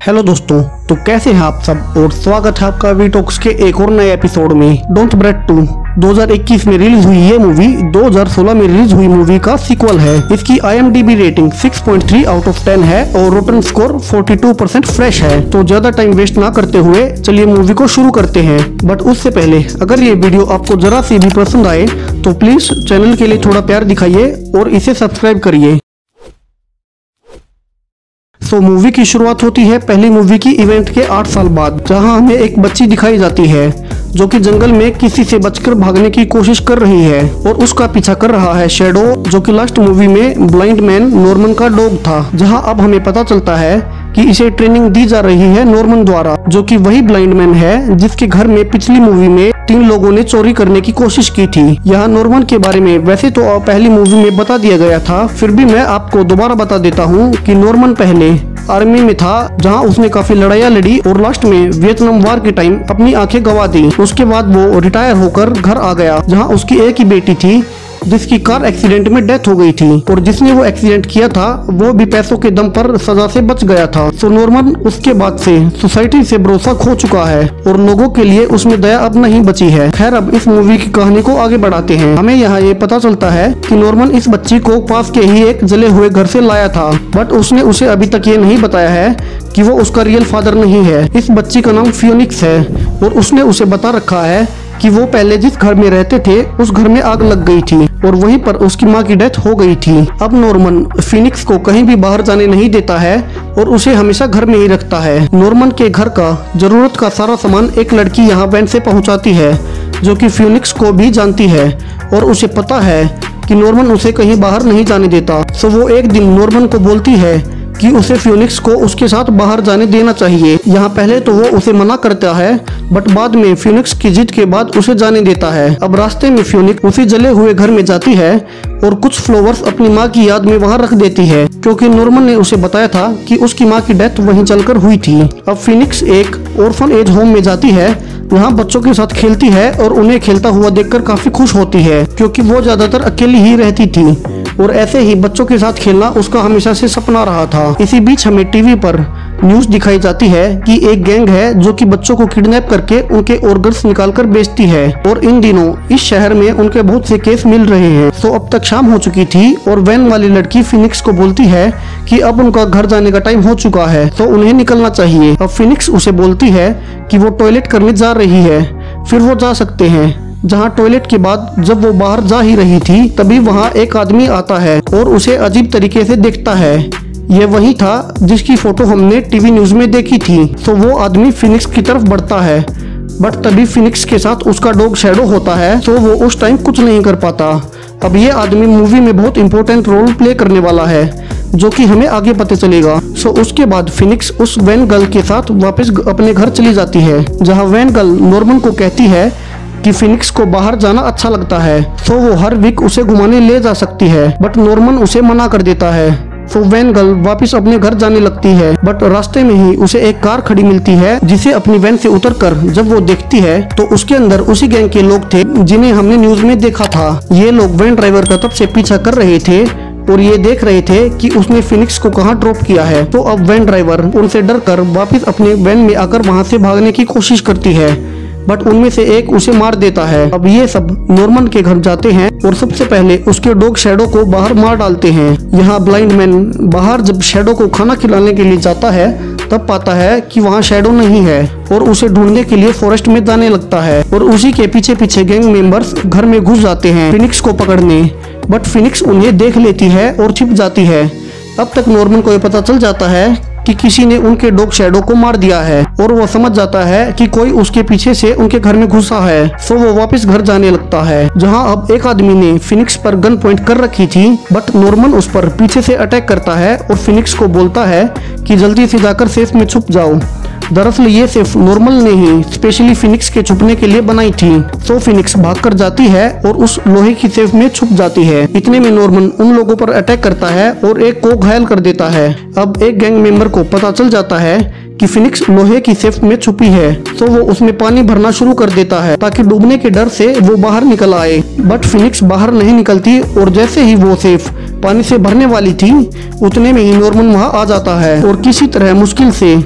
Hello दोस्तों, तो कैसे हैं आप सब और स्वागत है आपका वी टॉक्स के एक और नए एपिसोड में। डोंट ब्रेड 2 2021 में रिलीज हुई ये मूवी 2016 में रिलीज हुई मूवी का सीक्वल है। इसकी IMDb रेटिंग 6.3 आउट ऑफ 10 है और रोटन स्कोर 42% फ्रेश है। तो ज्यादा टाइम वेस्ट ना करते हुए चलिए मूवी को शुरू करते हैं। बट उससे पहले अगर ये वीडियो आपको जरा सी भी पसंद आए तो प्लीज चैनल के लिए थोड़ा प्यार दिखाइए और इसे सब्सक्राइब करिए। तो मूवी की शुरुआत होती है पहली मूवी की इवेंट के 8 साल बाद, जहां हमें एक बच्ची दिखाई जाती है जो कि जंगल में किसी से बचकर भागने की कोशिश कर रही है और उसका पीछा कर रहा है शैडो, जो कि लास्ट मूवी में ब्लाइंड मैन नॉर्मन का डॉग था। जहां अब हमें पता चलता है कि इसे ट्रेनिंग दी जा रही है नॉर्मन द्वारा, जो कि वही ब्लाइंड मैन है जिसके घर में पिछली मूवी में 3 लोगों ने चोरी करने की कोशिश की थी। यहाँ नॉर्मन के बारे में वैसे तो पहली मूवी में बता दिया गया था, फिर भी मैं आपको दोबारा बता देता हूँ कि नॉर्मन पहले आर्मी में था, जहाँ उसने काफी लड़ाइयाँ लड़ी और लास्ट में वियतनाम वार के टाइम अपनी आंखें गंवा दी। उसके बाद वो रिटायर होकर घर आ गया, जहाँ उसकी एक ही बेटी थी जिसकी कार एक्सीडेंट में डेथ हो गई थी और जिसने वो एक्सीडेंट किया था वो भी पैसों के दम पर सजा से बच गया था। तो नॉर्मन उसके बाद से सोसाइटी से भरोसा खो चुका है और लोगों के लिए उसमें दया अब नहीं बची है। खैर, अब इस मूवी की कहानी को आगे बढ़ाते हैं। हमें यहाँ ये पता चलता है कि नॉर्मन इस बच्ची को पास के ही एक जले हुए घर से लाया था, बट उसने उसे अभी तक ये नहीं बताया है कि वो उसका रियल फादर नहीं है। इस बच्ची का नाम फियोनिक्स है और उसने उसे बता रखा है कि वो पहले जिस घर में रहते थे उस घर में आग लग गई थी और वहीं पर उसकी माँ की डेथ हो गई थी। अब नॉर्मन फिनिक्स को कहीं भी बाहर जाने नहीं देता है और उसे हमेशा घर में ही रखता है। नॉर्मन के घर का जरूरत का सारा सामान एक लड़की यहाँ वैन से पहुँचाती है, जो कि फिनिक्स को भी जानती है और उसे पता है कि नॉर्मन उसे कहीं बाहर नहीं जाने देता। तो वो एक दिन नॉर्मन को बोलती है कि उसे फियोनिक्स को उसके साथ बाहर जाने देना चाहिए। यहाँ पहले तो वो उसे मना करता है, बट बाद में फियोनिक्स की जिद के बाद उसे जाने देता है। अब रास्ते में फियोनिक्स उसी जले हुए घर में जाती है और कुछ फ्लावर्स अपनी माँ की याद में वहाँ रख देती है, क्योंकि नॉर्मन ने उसे बताया था कि उसकी माँ की डेथ वहीं चलकर हुई थी। अब फिनिक्स एक ऑर्फन एज होम में जाती है, यहाँ बच्चों के साथ खेलती है और उन्हें खेलता हुआ देखकर काफी खुश होती है, क्योंकि वो ज्यादातर अकेली ही रहती थी और ऐसे ही बच्चों के साथ खेलना उसका हमेशा से सपना रहा था। इसी बीच हमें टीवी पर न्यूज दिखाई जाती है कि एक गैंग है जो कि बच्चों को किडनैप करके उनके ऑर्गन्स निकालकर बेचती है और इन दिनों इस शहर में उनके बहुत से केस मिल रहे हैं। तो अब तक शाम हो चुकी थी और वैन वाली लड़की फिनिक्स को बोलती है कि अब उनका घर जाने का टाइम हो चुका है, तो उन्हें निकलना चाहिए। अब फिनिक्स उसे बोलती है कि वो टॉयलेट करने जा रही है, फिर वो जा सकते हैं। जहाँ टॉयलेट के बाद जब वो बाहर जा ही रही थी तभी वहाँ एक आदमी आता है और उसे अजीब तरीके से देखता है। ये वही था जिसकी फोटो हमने टीवी न्यूज में देखी थी। तो वो आदमी फिनिक्स की तरफ बढ़ता है, बट तभी फिनिक्स के साथ उसका डॉग शैडो होता है, तो वो उस टाइम कुछ नहीं कर पाता। अब ये आदमी मूवी में बहुत इंपॉर्टेंट रोल प्ले करने वाला है, जो कि हमें आगे पता चलेगा। सो उसके बाद फिनिक्स उस वैन गर्ल के साथ वापस अपने घर चली जाती है, जहाँ वैन गर्ल नॉर्मन को कहती है कि फिनिक्स को बाहर जाना अच्छा लगता है, तो वो हर वीक उसे घुमाने ले जा सकती है, बट नॉर्मन उसे मना कर देता है। तो वैन गर्ल वापस अपने घर जाने लगती है, बट रास्ते में ही उसे एक कार खड़ी मिलती है, जिसे अपनी वैन से उतरकर जब वो देखती है तो उसके अंदर उसी गैंग के लोग थे जिन्हें हमने न्यूज में देखा था। ये लोग वैन ड्राइवर का तब से पीछा कर रहे थे और ये देख रहे थे कि उसने फिनिक्स को कहाँ ड्रॉप किया है। तो अब वैन ड्राइवर उनसे डरकर वापस अपने वैन में आकर वहाँ से भागने की कोशिश करती है, बट उनमें से एक उसे मार देता है। अब ये सब नॉर्मन के घर जाते हैं और सबसे पहले उसके डॉग शैडो को बाहर मार डालते हैं। यहाँ ब्लाइंड मैन बाहर जब शैडो को खाना खिलाने के लिए जाता है तब पाता है कि वहाँ शैडो नहीं है और उसे ढूंढने के लिए फॉरेस्ट में जाने लगता है और उसी के पीछे पीछे गैंग मेंबर्स घर में घुस जाते हैं फिनिक्स को पकड़ने, बट फिनिक्स उन्हें देख लेती है और छिप जाती है। अब तक नॉर्मन को ये पता चल जाता है कि किसी ने उनके डॉग शैडो को मार दिया है और वो समझ जाता है कि कोई उसके पीछे से उनके घर में घुसा है। तो वो वापस घर जाने लगता है, जहां अब एक आदमी ने फिनिक्स पर गन पॉइंट कर रखी थी, बट नॉर्मन उस पर पीछे से अटैक करता है और फिनिक्स को बोलता है कि जल्दी से जाकर सेफ में छुप जाओ। दरअसल ये सेफ नॉर्मल ने ही स्पेशली फिनिक्स के छुपने के लिए बनाई थी। तो फिनिक्स भागकर जाती है और उस लोहे की सेफ में छुप जाती है। इतने में नॉर्मन उन लोगों पर अटैक करता है और एक को घायल कर देता है। अब एक गैंग मेंबर को पता चल जाता है कि फिनिक्स लोहे की सेफ में छुपी है, तो वो उसमें पानी भरना शुरू कर देता है ताकि डूबने के डर से वो बाहर निकल आए। बट फिनिक्स बाहर नहीं निकलती और जैसे ही वो सेफ पानी से भरने वाली थी उतने में ही नॉर्मन वहाँ आ जाता है और किसी तरह मुश्किल से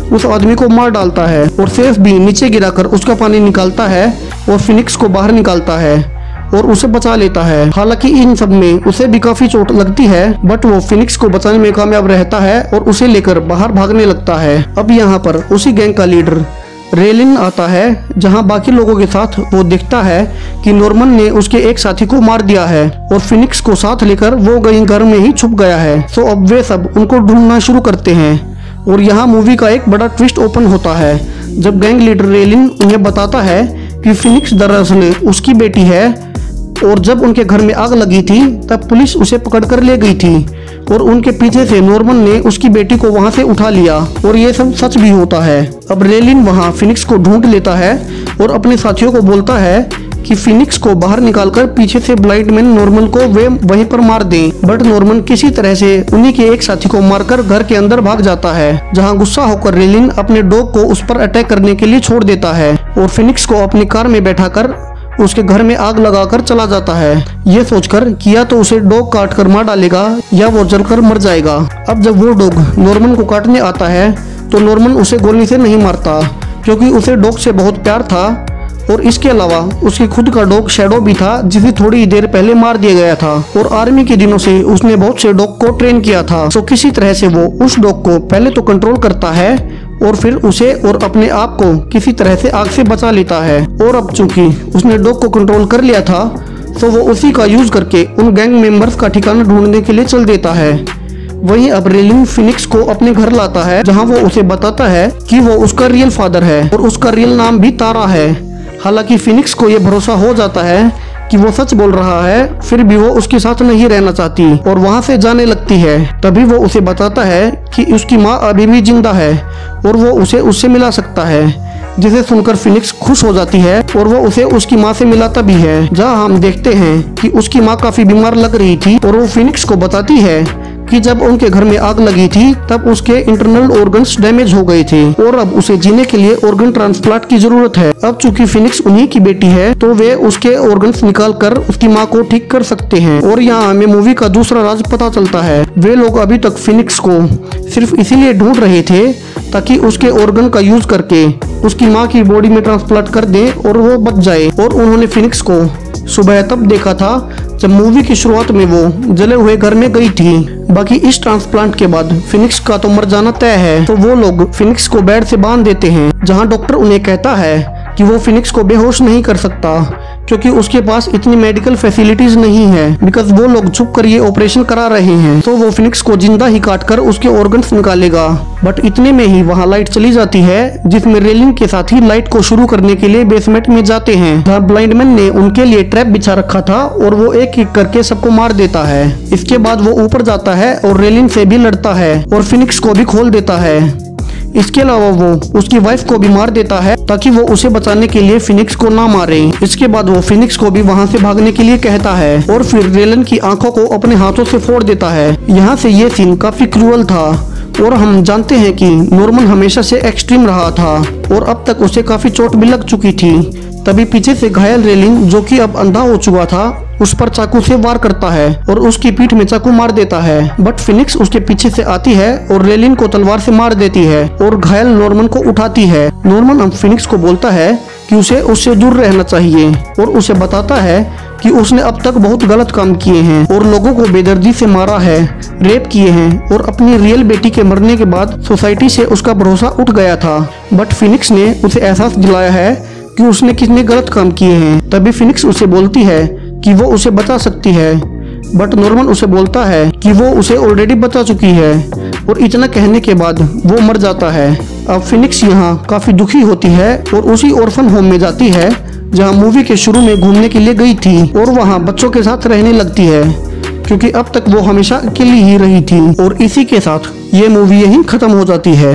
उस आदमी को मार डालता है और सेफ भी नीचे गिराकर उसका पानी निकालता है और फिनिक्स को बाहर निकालता है और उसे बचा लेता है। हालांकि इन सब में उसे भी काफी चोट लगती है, बट वो फिनिक्स को बचाने में कामयाब रहता है और उसे लेकर बाहर भागने लगता है। अब यहाँ पर उसी गैंग का लीडर रेलिन आता है, जहाँ बाकी लोगों के साथ वो देखता है कि नॉर्मन ने उसके एक साथी को मार दिया है और फिनिक्स को साथ लेकर वो कहीं घर में ही छुप गया है। तो अब वे सब उनको ढूंढना शुरू करते हैं और यहाँ मूवी का एक बड़ा ट्विस्ट ओपन होता है जब गैंग लीडर रेलिन उन्हें बताता है कि फिनिक्स दरअसल उसकी बेटी है और जब उनके घर में आग लगी थी तब पुलिस उसे पकड़कर ले गई थी और उनके पीछे से नॉर्मन ने उसकी बेटी को वहां से उठा लिया और ये सब सच भी होता है। अब रेलिन वहां फिनिक्स को ढूंढ लेता है और अपने साथियों को बोलता है कि फिनिक्स को बाहर निकालकर पीछे से ब्लाइंड मैन नॉर्मन को वे वहीं पर मार दें, बट नॉर्मन किसी तरह से उन्हीं के एक साथी को मारकर घर के अंदर भाग जाता है, जहां गुस्सा होकर रेलिन अपने डॉग को उस पर अटैक करने के लिए छोड़ देता है और फिनिक्स को अपनी कार में बैठाकर उसके घर में आग लगाकर चला जाता है, ये सोचकर कि या तो उसे डॉग काट कर मार डालेगा या वो जलकर मर जाएगा। अब जब वो डॉग नॉर्मन को काटने आता है तो नॉर्मन उसे गोली से नहीं मारता, क्योंकि उसे डॉग से बहुत प्यार था और इसके अलावा उसके खुद का डॉग शैडो भी था, जिसे थोड़ी देर पहले मार दिया गया था और आर्मी के दिनों से उसने बहुत से डॉग को ट्रेन किया था। तो किसी तरह से वो उस डॉग को पहले तो कंट्रोल करता है और फिर उसे और अपने आप को किसी तरह से आग से बचा लेता है। और अब चूंकि उसने डॉग को कंट्रोल कर लिया था तो वो उसी का यूज करके उन गैंग मेंबर्स का ठिकाना ढूंढने के लिए चल देता है। वहीं अब रेलिन फिनिक्स को अपने घर लाता है, जहां वो उसे बताता है कि वो उसका रियल फादर है और उसका रियल नाम भी तारा है। हालांकि फिनिक्स को ये भरोसा हो जाता है कि वो सच बोल रहा है, फिर भी वो उसके साथ नहीं रहना चाहती और वहां से जाने लगती है। तभी वो उसे बताता है कि उसकी माँ अभी भी जिंदा है और वो उसे उससे मिला सकता है, जिसे सुनकर फिनिक्स खुश हो जाती है और वो उसे उसकी माँ से मिलाता भी है। जहाँ हम देखते हैं कि उसकी माँ काफी बीमार लग रही थी और वो फिनिक्स को बताती है कि जब उनके घर में आग लगी थी तब उसके इंटरनल ऑर्गन्स डैमेज हो गए थे और अब उसे जीने के लिए ऑर्गन ट्रांसप्लांट की जरूरत है। अब चूंकि फिनिक्स उन्हीं की बेटी है तो वे उसके ऑर्गन्स निकाल कर उसकी माँ को ठीक कर सकते हैं। और यहाँ हमें मूवी का दूसरा राज पता चलता है। वे लोग अभी तक फिनिक्स को सिर्फ इसीलिए ढूंढ रहे थे ताकि उसके ऑर्गन का यूज करके उसकी माँ की बॉडी में ट्रांसप्लांट कर दें और वो बच जाए। और उन्होंने फिनिक्स को सुबह तब देखा था जब मूवी की शुरुआत में वो जले हुए घर में गई थी। बाकी इस ट्रांसप्लांट के बाद फिनिक्स का तो मर जाना तय है, तो वो लोग फिनिक्स को बेड से बांध देते हैं, जहां डॉक्टर उन्हें कहता है कि वो फिनिक्स को बेहोश नहीं कर सकता क्योंकि उसके पास इतनी मेडिकल फैसिलिटीज नहीं है, बिकॉज वो लोग छुप कर ये ऑपरेशन करा रहे हैं। तो वो फिनिक्स को जिंदा ही काट कर उसके ऑर्गन्स निकालेगा। बट इतने में ही वहाँ लाइट चली जाती है, जिसमें रेलिन के साथ ही लाइट को शुरू करने के लिए बेसमेंट में जाते हैं, जहाँ ब्लाइंड मैन ने उनके लिए ट्रैप बिछा रखा था और वो एक एक करके सबको मार देता है। इसके बाद वो ऊपर जाता है और रेलिन से भी लड़ता है और फिनिक्स को भी खोल देता है। इसके अलावा वो उसकी वाइफ को भी मार देता है ताकि वो उसे बचाने के लिए फिनिक्स को ना मारे। इसके बाद वो फिनिक्स को भी वहाँ से भागने के लिए कहता है और फिर रेलन की आंखों को अपने हाथों से फोड़ देता है। यहाँ से ये सीन काफी क्रूअल था और हम जानते हैं कि नॉर्मन हमेशा से एक्सट्रीम रहा था और अब तक उसे काफी चोट भी लग चुकी थी। तभी पीछे से घायल रेलिन, जो कि अब अंधा हो चुका था, उस पर चाकू से वार करता है और उसकी पीठ में चाकू मार देता है। बट फिनिक्स उसके पीछे से आती है और रेलिन को तलवार से मार देती है और घायल नॉर्मन को उठाती है। नॉर्मन अब फिनिक्स को बोलता है कि उसे उससे दूर रहना चाहिए और उसे बताता है कि उसने अब तक बहुत गलत काम किए हैं और लोगों को बेदर्दी से मारा है, रेप किए हैं और अपनी रियल बेटी के मरने के बाद सोसाइटी से उसका भरोसा उठ गया था। बट फिनिक्स ने उसे एहसास दिलाया है कि उसने कितने गलत काम किए हैं। तभी फिनिक्स उसे बोलती है कि वो उसे बचा सकती है, बट नॉर्मन उसे बोलता है कि वो उसे ऑलरेडी बचा चुकी है और इतना कहने के बाद वो मर जाता है। अब फिनिक्स यहाँ काफी दुखी होती है और उसी ऑर्फन होम में जाती है जहाँ मूवी के शुरू में घूमने के लिए गई थी और वहाँ बच्चों के साथ रहने लगती है, क्योंकि अब तक वो हमेशा अकेली ही रही थी। और इसी के साथ ये मूवी यहीं खत्म हो जाती है।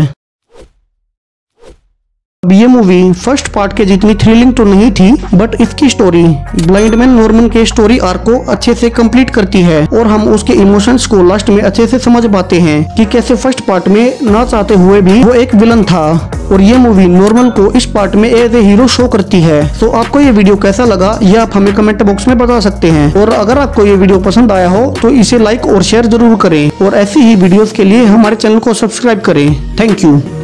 अब ये मूवी फर्स्ट पार्ट के जितनी थ्रिलिंग तो नहीं थी, बट इसकी स्टोरी ब्लाइंड मैन नॉर्मन के स्टोरी आर्क को अच्छे से कंप्लीट करती है और हम उसके इमोशंस को लास्ट में अच्छे से समझ पाते हैं कि कैसे फर्स्ट पार्ट में ना चाहते हुए भी वो एक विलन था और ये मूवी नॉर्मन को इस पार्ट में एज ए हीरो शो करती है। तो आपको ये वीडियो कैसा लगा ये आप हमें कमेंट बॉक्स में बता सकते हैं और अगर आपको ये वीडियो पसंद आया हो तो इसे लाइक और शेयर जरूर करें और ऐसी ही वीडियोस के लिए हमारे चैनल को सब्सक्राइब करें। Thank you.